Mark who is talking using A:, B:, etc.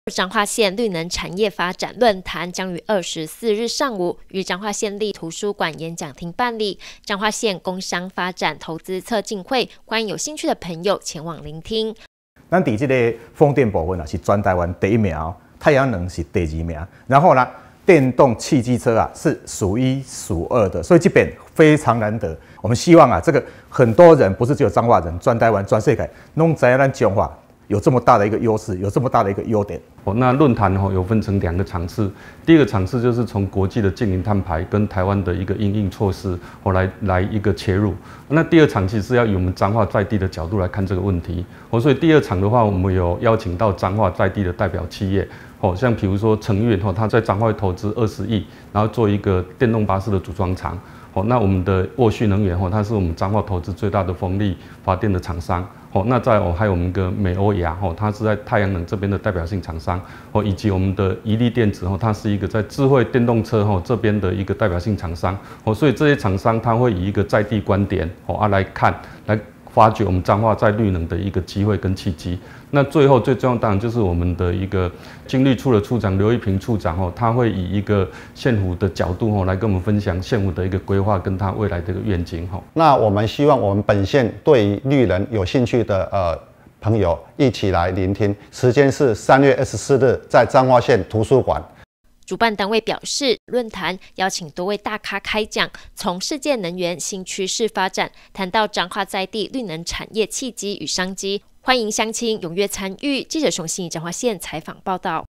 A: 彰化县绿能产业发展论坛将于24日上午于彰化县立图书馆演讲厅办理。彰化县工商发展投资策进会，欢迎有兴趣的朋友前往聆听。
B: 咱伫这个风电部分是全台湾第1名，太阳能是第2名，然后呢，电动汽机车是数1数2的，所以这边非常难得。我们希望这个很多人不是只有彰化人，全台湾、全世界拢知道咱彰化有这么大的一个优势，有这么大的一个优点。
C: 那论坛有分成2个场次，第一个场次就是从国际的净零碳排跟台湾的一个因应措施来一个切入。那第二场其实是要以我们彰化在地的角度来看这个问题。所以第2场的话，我们有邀请到彰化在地的代表企业，像比如说成运他在彰化投资20亿，然后做一个电动巴士的组装厂。那我们的沃旭能源它是我们彰化投资最大的风力发电的厂商。那还有我们一个美欧亚，它是在太阳能这边的代表性厂商，以及我们的宜力电子，它是一个在智慧电动车这边的一个代表性厂商。所以这些厂商它会以一个在地观点来看，来发掘我们彰化在绿能的一个机会跟契机。那最后最重要当然就是我们的一个经律处的处长刘一平处长他会以一个县府的角度来跟我们分享县府的一个规划跟他未来的一个愿景。
D: 那我们希望我们本县对于绿能有兴趣的朋友一起来聆听，时间是3月24日在彰化县图书馆。
A: 主办单位表示，论坛邀请多位大咖开讲，从世界能源新趋势发展，谈到彰化在地绿能产业契机与商机，欢迎乡亲踊跃参与。记者熊信彰化县采访报道。